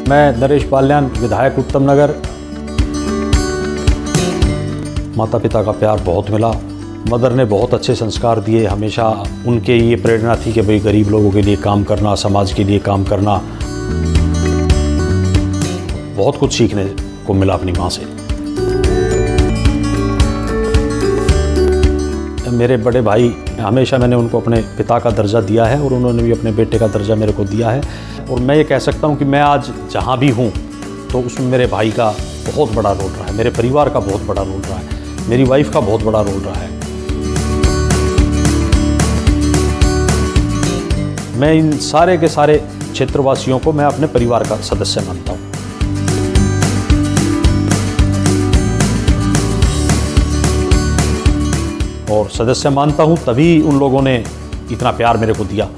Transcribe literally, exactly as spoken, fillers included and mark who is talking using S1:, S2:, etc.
S1: मैं नरेश बाल्यान, विधायक उत्तम नगर। माता पिता का प्यार बहुत मिला। मदर ने बहुत अच्छे संस्कार दिए। हमेशा उनके ये प्रेरणा थी कि भाई गरीब लोगों के लिए काम करना, समाज के लिए काम करना। बहुत कुछ सीखने को मिला अपनी माँ से। मेरे बड़े भाई, हमेशा मैंने उनको अपने पिता का दर्जा दिया है और उन्होंने भी अपने बेटे का दर्जा मेरे को दिया है। और मैं ये कह सकता हूँ कि मैं आज जहाँ भी हूँ तो उसमें मेरे भाई का बहुत बड़ा रोल रहा है, मेरे परिवार का बहुत बड़ा रोल रहा है, मेरी वाइफ का बहुत बड़ा रोल रहा है। मैं इन सारे के सारे क्षेत्रवासियों को मैं अपने परिवार का सदस्य मानता हूँ। और सदस्य मानता हूँ तभी उन लोगों ने इतना प्यार मेरे को दिया।